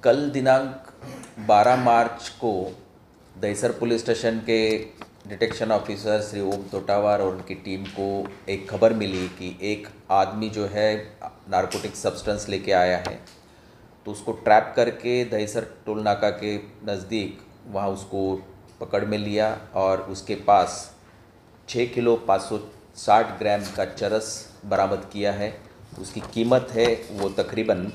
कल दिनांक 12 मार्च को दहिसर पुलिस स्टेशन के डिटेक्शन ऑफिसर श्री ओम तोटावार और उनकी टीम को एक खबर मिली कि एक आदमी जो है नारकोटिक सब्सटेंस लेके आया है। तो उसको ट्रैप करके दहिसर टोल नाका के नज़दीक वहाँ उसको पकड़ में लिया और उसके पास 6 किलो 560 ग्राम का चरस बरामद किया है। उसकी कीमत है वो तकरीबन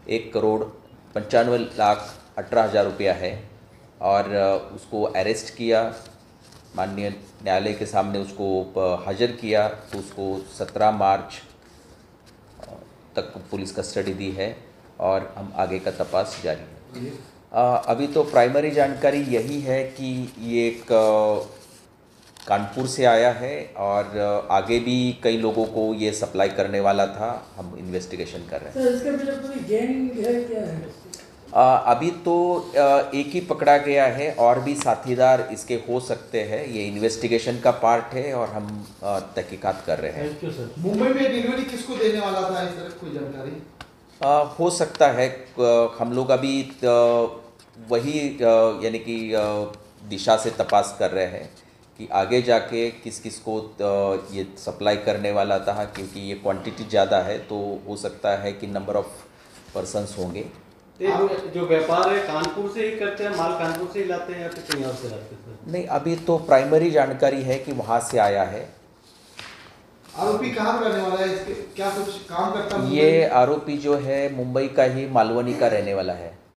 1,95,18,000 रुपया है और उसको अरेस्ट किया, माननीय न्यायालय के सामने उसको हाजिर किया। तो उसको 17 मार्च तक पुलिस कस्टडी दी है और हम आगे का तपास जारी है। अभी तो प्राइमरी जानकारी यही है कि ये एक कानपुर से आया है और आगे भी कई लोगों को ये सप्लाई करने वाला था। हम इन्वेस्टिगेशन कर रहे हैं। सर, इसके पीछे पूरी गैंग है क्या है? अभी तो एक ही पकड़ा गया है और भी साथीदार इसके हो सकते हैं। ये इन्वेस्टिगेशन का पार्ट है और हम तहकीकात कर रहे हैं। Thank you sir. मुंबई में डिलीवरी किसको देने वाला था, इस तरह कोई जानकारी? हो सकता है हम लोग अभी वही यानी कि दिशा से तपास कर रहे हैं कि आगे जाके किस किस को ये सप्लाई करने वाला था, क्योंकि ये क्वांटिटी ज़्यादा है तो हो सकता है कि नंबर ऑफ़ पर्सन्स होंगे। जो व्यापार है कानपुर से ही करते हैं, माल कानपुर से ही लाते हैं या फिर कहीं और से लाते हैं? नहीं, अभी तो प्राइमरी जानकारी है कि वहाँ से आया है। आरोपी कहाँ रहने वाला है, इसके क्या कुछ काम करता है? ये आरोपी जो है मुंबई का ही मालवनी का रहने वाला है।